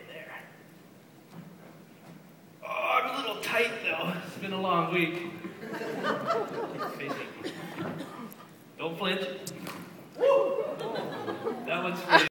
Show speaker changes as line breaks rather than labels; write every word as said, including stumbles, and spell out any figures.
there. Oh, I'm a little tight though. It's been a long week. Don't flinch. Woo! That one's for you.